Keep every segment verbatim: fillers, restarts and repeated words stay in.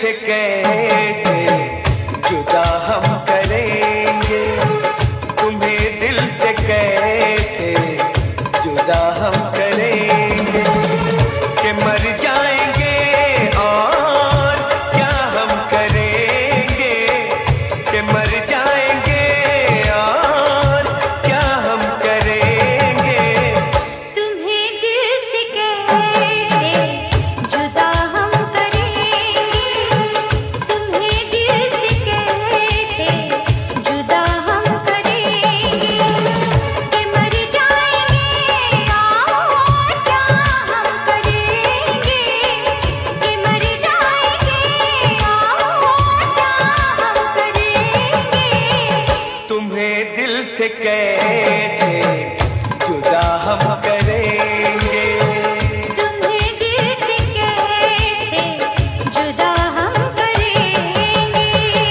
से कैसे जुदा हम करेंगे, तुम्हें दिल से कैसे जुदा हम करेंगे कि मर जाएंगे और क्या हम करेंगे, कि मर जाएंगे और क्या हम करेंगे। तुम्हें दिल से कैसे जुदा हम करेंगे, तुम्हें दिल से कैसे जुदा हम करेंगे कि मर जाएंगे और क्या हम करेंगे, कि मर जाएंगे और क्या हम करेंगे। तुम्हें दिल से कैसे जुदा हम करेंगे, तुम्हें दिल से कैसे जुदा हम करेंगे।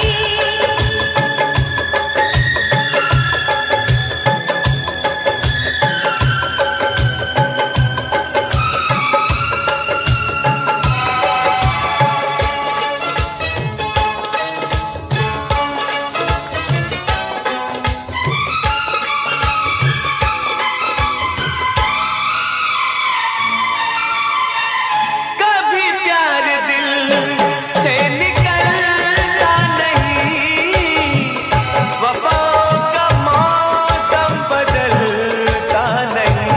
कभी प्यार दिल से निकलता नहीं, वफाओं का मौसम बदलता नहीं।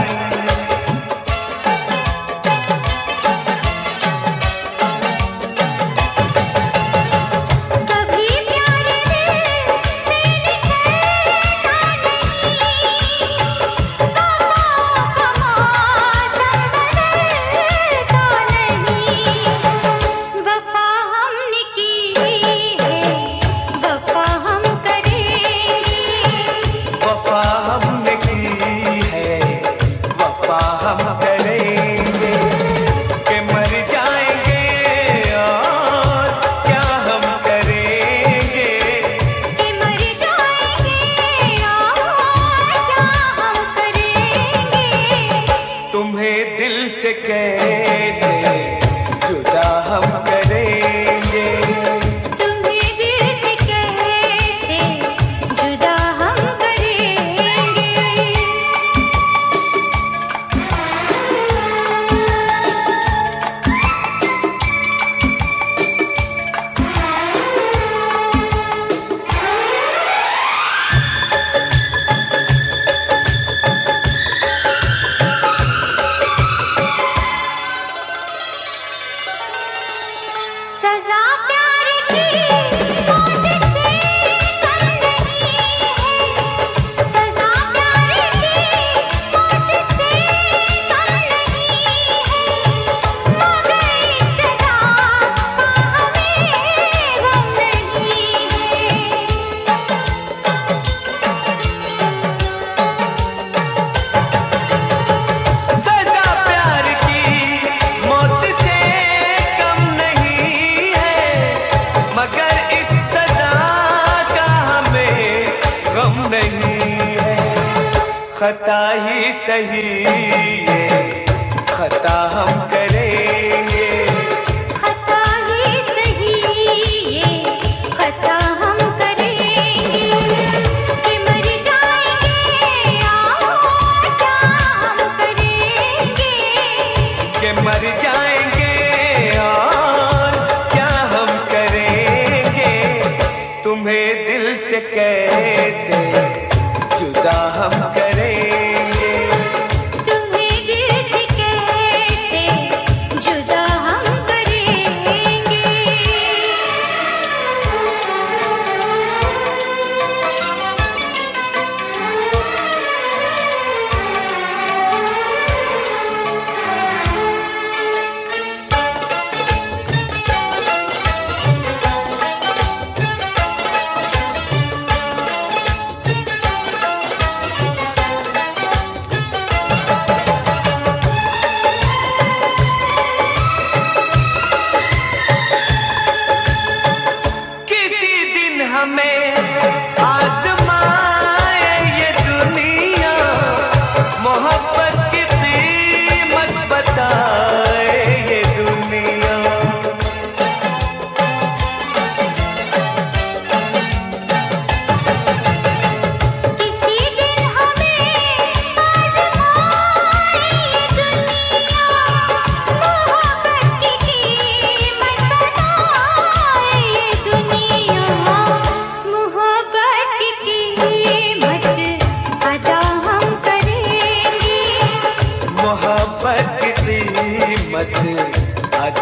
कभी प्यार दिल से निकलता नहीं, वफाओं का मौसम बदलता नहीं। वफा हमने की है, वफा हम करेंगे, वफा हमने की है, वफा हम करेंगे कि मर जाएंगे और क्या हम करेंगे। कि मर जाएंगे और क्या हम करेंगे। तुम्हें दिल से कैसे जुदा हम करेंगे, तुम्हें दिल से कैसे जुदा हम करेंगे। सजा प्यार की मौत से कम नहीं है, सजा प्यार की मौत से कम नहीं है, मगर इस सजा का हमें गम नहीं है। सजा प्यार की मौत से कम नहीं है, मगर इस सजा का हमें गम नहीं है। खता ही सही ये खता हम करेंगे, खता ही सही ये खता हम करेंगे कि मर जाएंगे और क्या हम करेंगे। कि मर जाएंगे और क्या हम करेंगे। तुम्हें दिल से कैसे जुदा हम करेंगे, तुम्हें दिल से कैसे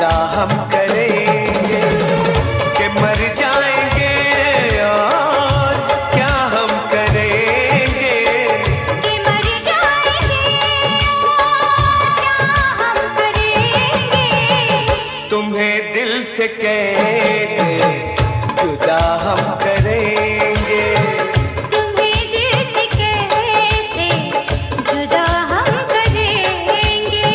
जुदा हम करेंगे कि मर जाएंगे और क्या हम करेंगे कि मर जाएंगे और क्या हम करेंगे तुम्हें दिल से कैसे जुदा हम करेंगे तुम्हें दिल से कैसे जुदा हम करेंगे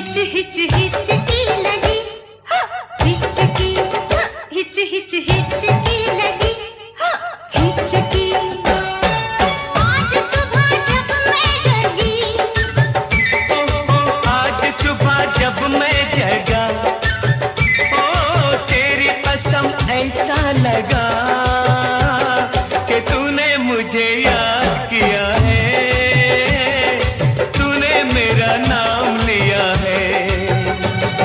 हिच हिच हिचकी लगी, हाँ, हिचकी, हाँ, हिच हिच हिचकी लगी, हाँ, हिचकी। आज सुबह जब मैं जगी, आज सुबह जब मैं जगा, ओ तेरी कसम ऐसा लगा कि तूने मुझे याद किया है, तूने मेरा नाम लिया है।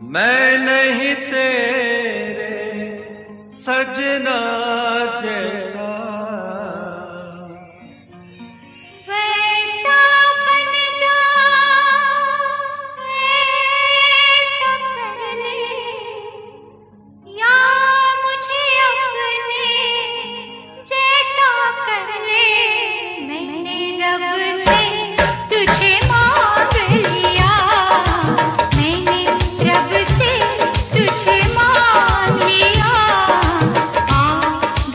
मैं नहीं तेरे सजना जैसा, वैसा बन जा, ऐसा कर ले, या मुझे अपने जैसा कर ले। मैंने रब से तुझे मांग लिया, मैंने रब से तुझे मांग लिया। आ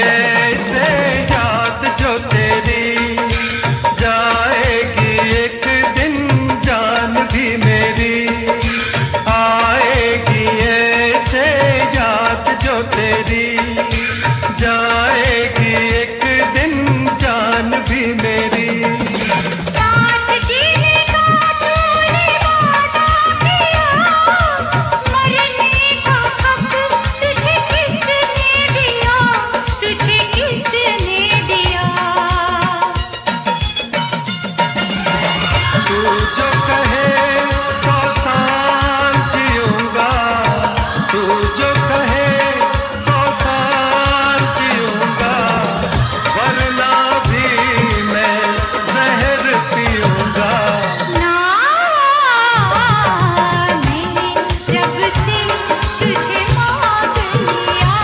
ऐसे याद जो तेरी, जाएगी एक दिन जान भी मेरी। आएगी ऐसे याद जो तेरी, जाएगी एक दिन जान भी मेरी। साथ जीने का तूने वादा किया, मरने का हक तुझे किसने दिया, तुझे किसने दिया। तू जो कहे सौ साल जीऊंगा, तू जो कहे सौ साल जीऊंगा, वरना भी मैं जहर पीऊंगा। ना मैंने रब से तुझे मांग लिया,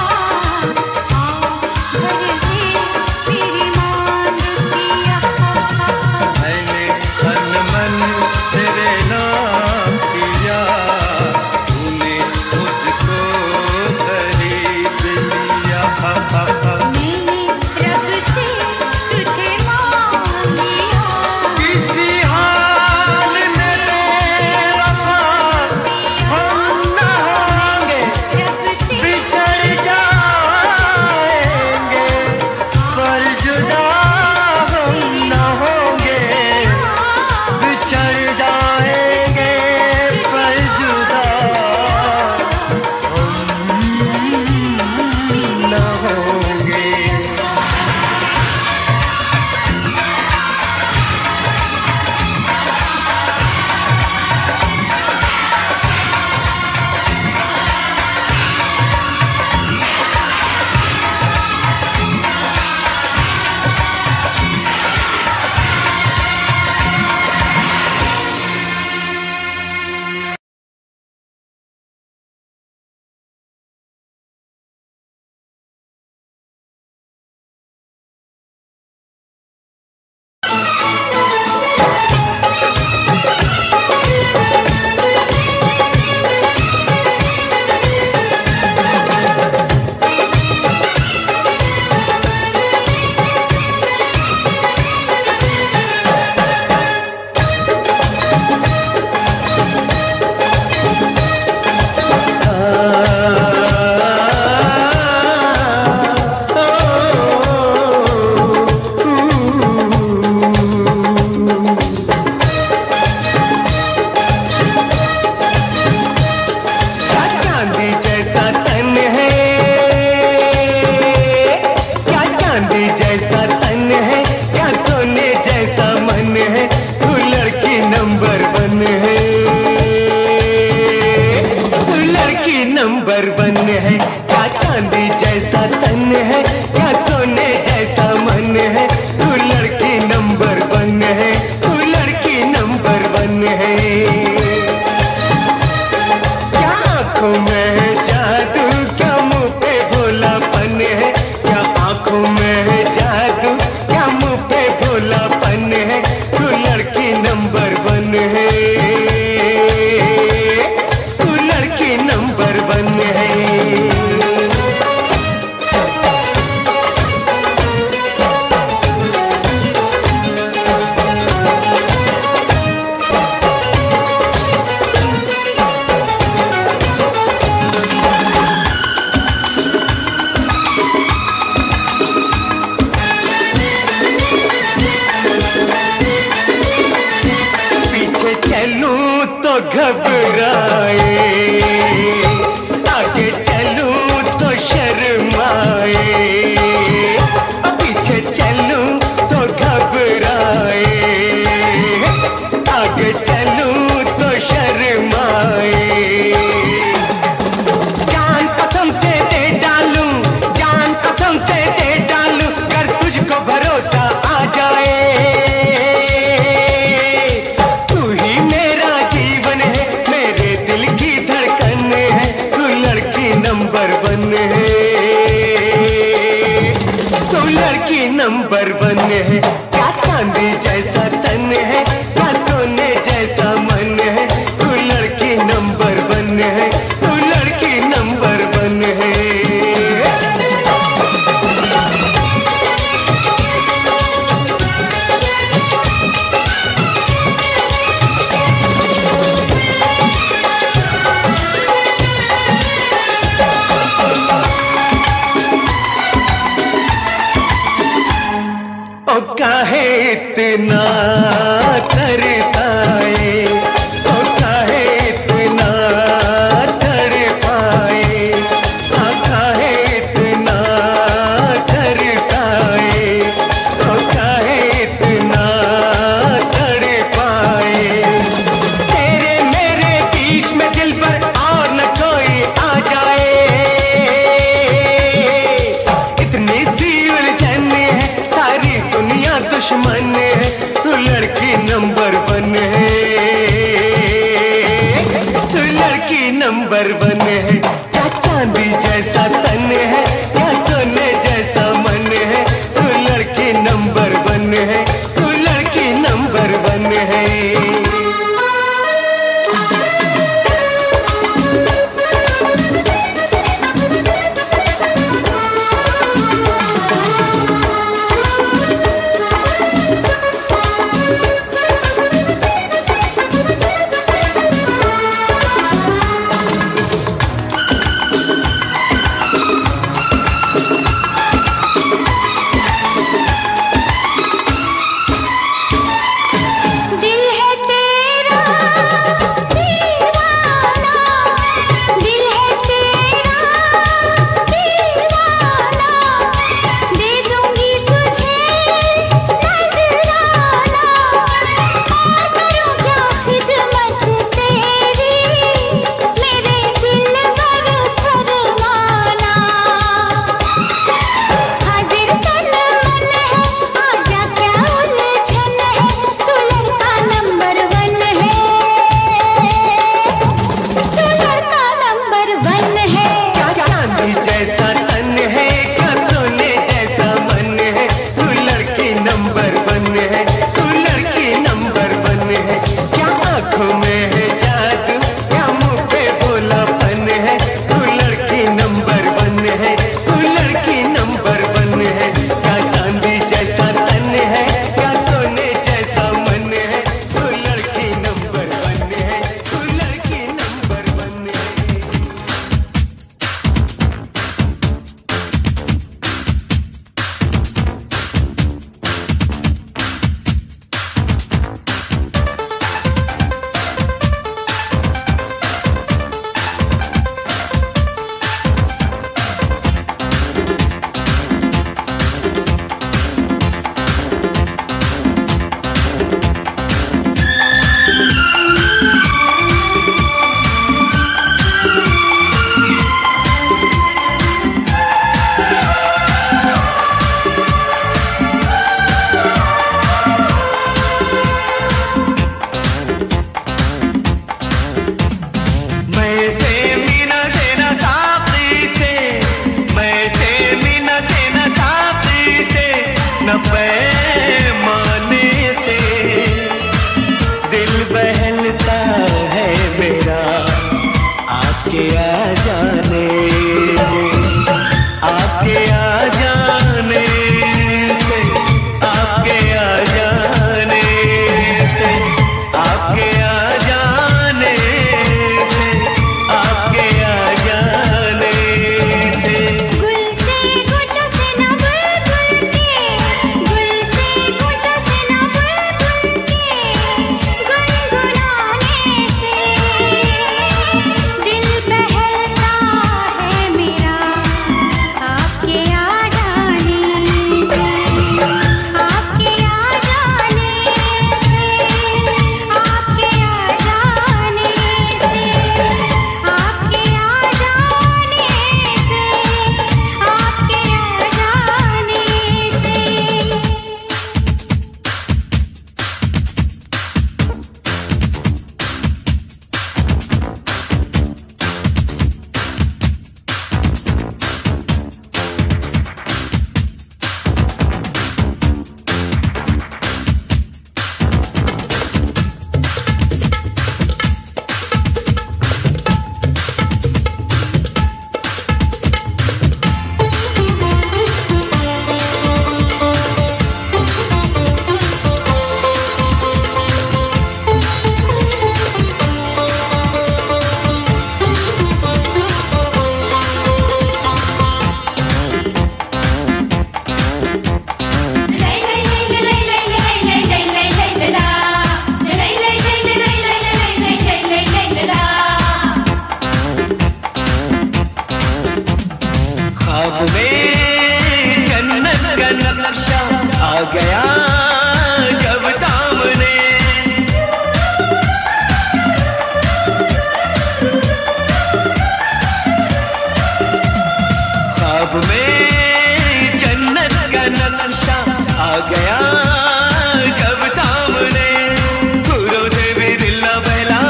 आ भर दे मेरी मांग किया। मैंने तन मन तेरे नाम किया, तूने मुझको खरीद लिया। मैंने रब से तुझे मांग लिया, किसी हाल में तेरा साथ हम न होंगे, रब से बिछड़ जाएंगे, पर जुदा हम न होंगे। बिछड़ जाएंगे पर जुदा हम न होंगे। नंबर वन है, क्या चांदी जैसा तन है, क्या सोने जैसा मन है। तू लड़की नंबर वन है, तू लड़की नंबर वन है। क्या आंखों में है जादू, क्या मुंह पे भोलापन है। क्या आंखों में है जादू, क्या मुंह पे भोलापन है। तू लड़की नंबर वन है, तू लड़की नंबर वन है। पीछे चलूं तो घबराए, आगे चलूं तो शर्माए। पीछे चलूं तो घबराए, आगे चलूं तो शर्माए। जान कसम से दे डालूं, जान कसम से दे डालूं, कर तुझको भरोसा आ जाए। तू ही मेरा जीवन है, मेरे दिल की धड़कन है। तू लड़की नंबर वन है, तू लड़की नंबर वन है। क्या चांदी जैसा तन है, क्या सोने जैसा मन है। तू लड़की नंबर वन है, तू लड़की नंबर वन है। काहे इतना तरसाए, ओ काहे इतना तड़पाए, आ काहे इतना तरसाए, ओ काहे इतना तड़पाए। तेरे मेरे बीच में दिल पर और न कोई आ जाए, इतनी सी उलझन है, सारी दुनिया दुश्मन है, तू लड़की नंबर वन है, तू लड़की नंबर वन है। क्या चांदी जैसा तन है, क्या सोने जैसा मन है, तू लड़की नंबर वन है, तू लड़की नंबर वन है। दिल है तेरा दीवाना, दिल है तेरा दीवाना, दे दूंगी तुझे नजराना, और करूं क्या खिदमत तेरी, मेरे दिल पर फरमाना। हाजिर तन मन है, आजा क्या उलझन है, तू लड़का नंबर वन है, तू लड़का नंबर वन है। क्या चांदी जैसा तन है, क्या सोने जैसा मन है, तू लड़की नंबर वन है, तू लड़की नंबर वन है। क्या आंखों में है जादू, क्या मुंह पे भोलापन है, तू लड़की नंबर वन है, तू लड़की नंबर वन है। क्या चांदी जैसा तन है, क्या सोने जैसा मन है, तू लड़की नंबर वन है, तू लड़की नंबर वन है। मैं से मीना देना साथी से, मैं से मीना देना साथी से, न पैमाने से दिल बहलता है मेरा, आपके आ जाने से, आपके आ जाने से, आपके आ जाने से, आपके आ जाने से, आपके आ जाने से। गुल से कुछ से न बुलबुल के, गुल से कुछ से न बुलबुल के, गुनगुनाने से दिल बहलता है मेरा, आपके आ जाने गया जब सामने। ख्वाब में जन्नत का नक्शा आ गया जब सामने। फूलों से भी दिल न बहला,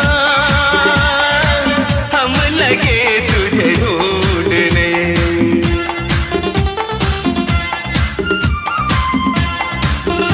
हम लगे तुझे ढूंढने।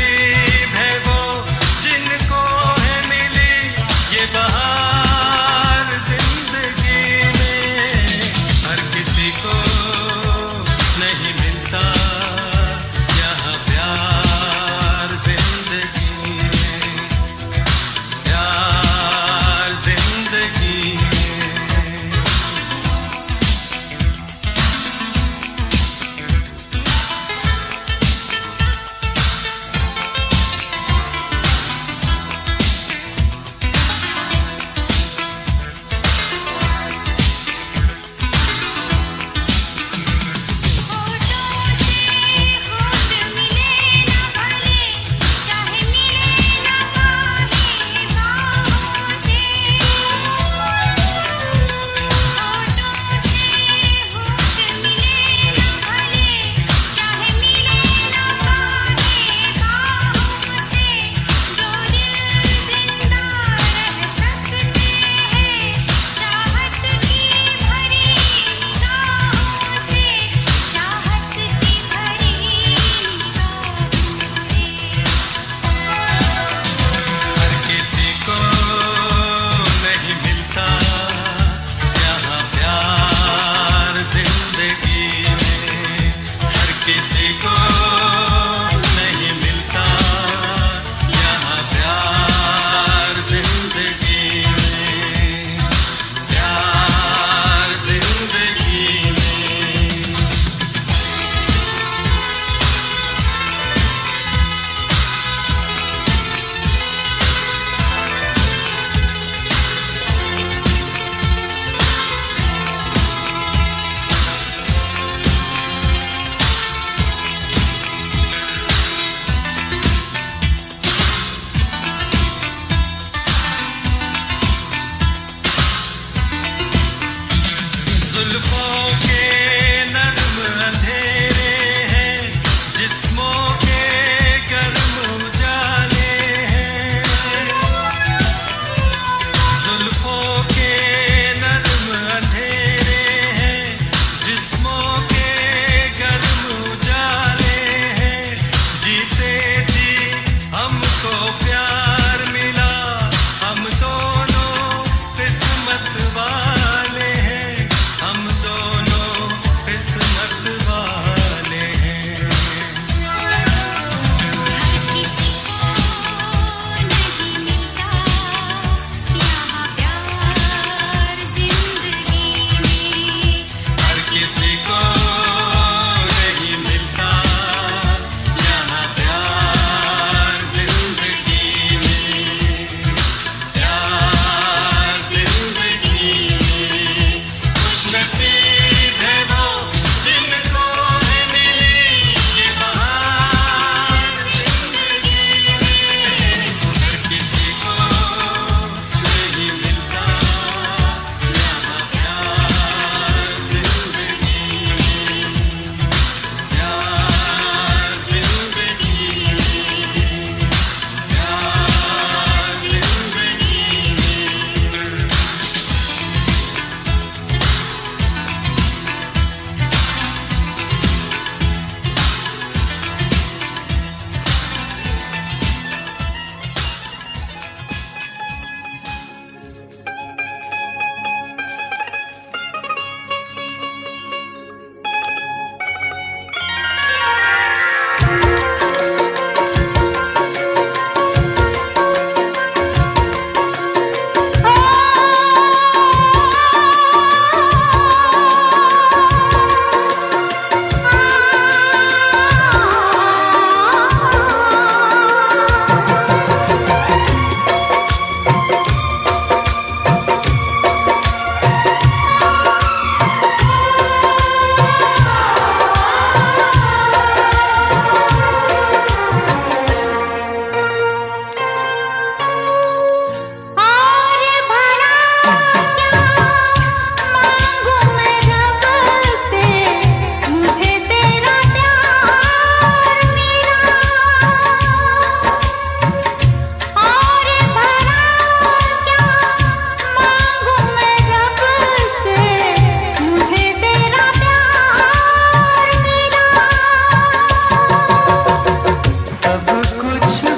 नसीब है वो जिनको है मिली ये बहार जिंदगी में। हर किसी को नहीं मिलता यहाँ प्यार जिंदगी में, प्यार जिंदगी में।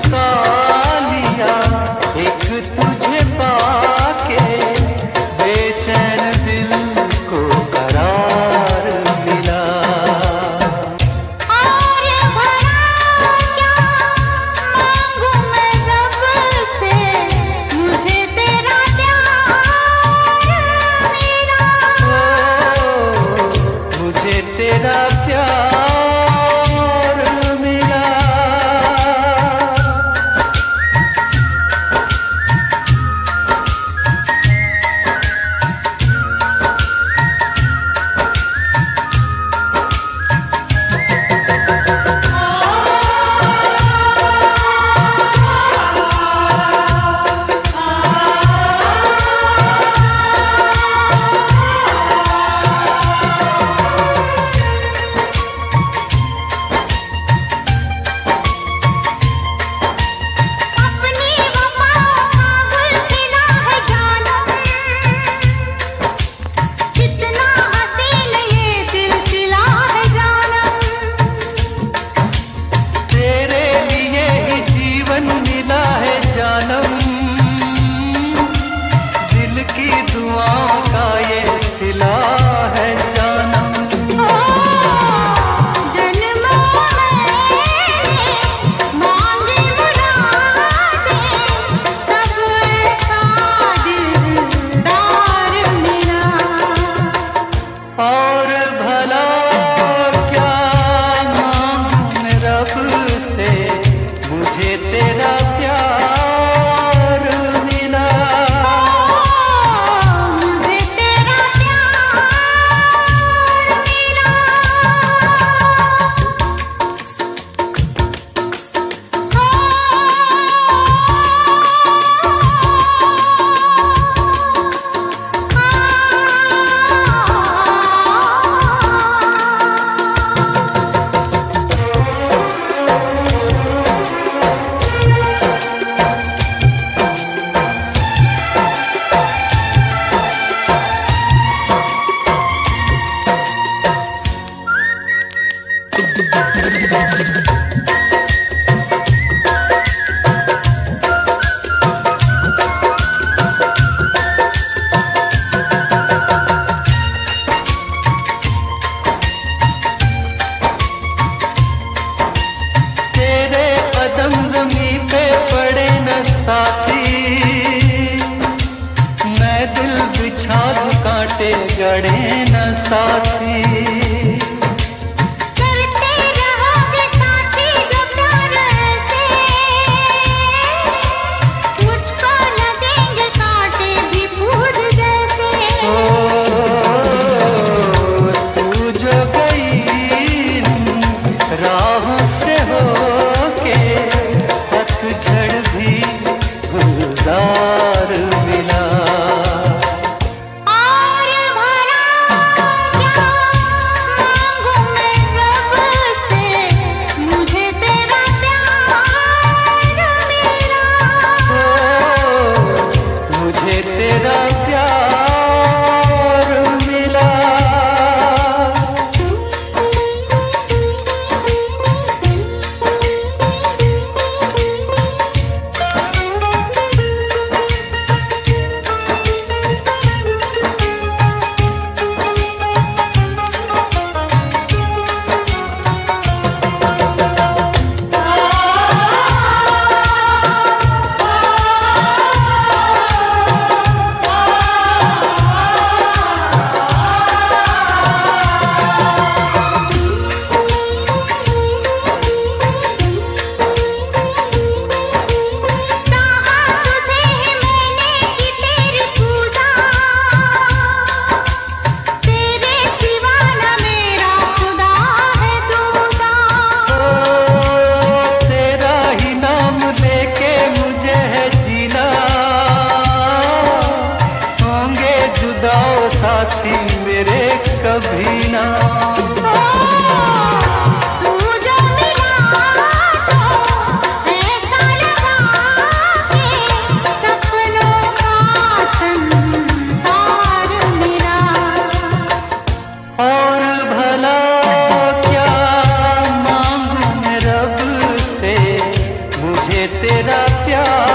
पा लिया, एक तुझे पाके बेचैन दिल को करार मिला। और भला क्या मांगू मैं रब से, मुझे तेरा प्यार मिला। मुझे तेरा प्यार मिला। तेरा प्यार